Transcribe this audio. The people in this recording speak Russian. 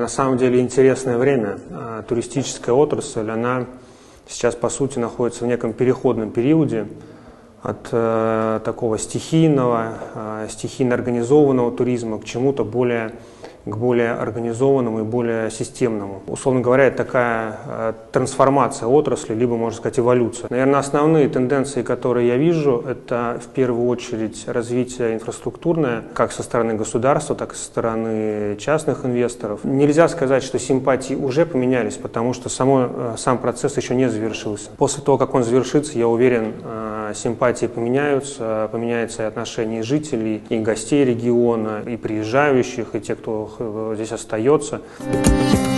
На самом деле интересное время. Туристическая отрасль, она сейчас, по сути, находится в неком переходном периоде от такого стихийно организованного туризма к чему-то более организованному и более системному. Условно говоря, это такая трансформация отрасли, либо, можно сказать, эволюция. Наверное, основные тенденции, которые я вижу, это в первую очередь развитие инфраструктурное, как со стороны государства, так и со стороны частных инвесторов. Нельзя сказать, что симпатии уже поменялись, потому что сам процесс еще не завершился. После того, как он завершится, я уверен, симпатии поменяются, поменяется и отношение жителей, и гостей региона, и приезжающих, и тех, кто здесь остается.